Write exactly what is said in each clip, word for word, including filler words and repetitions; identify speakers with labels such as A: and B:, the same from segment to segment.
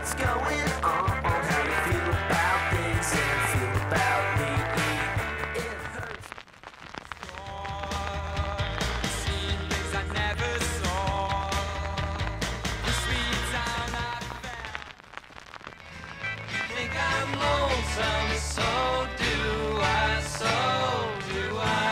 A: what's going on, how you feel about things and feel about me. It hurts.
B: Seeing things I never saw. The sweet town I found. You think I'm lonesome, so do I, so do I.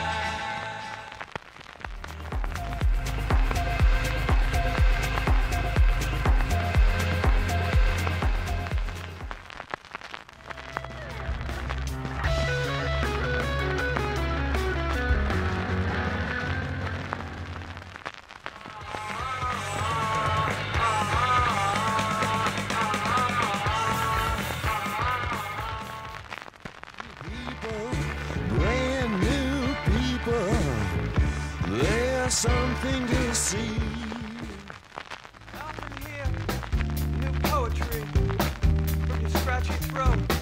C: Brand new people, there's something to see.
D: Nothing here, new poetry from your scratchy throat.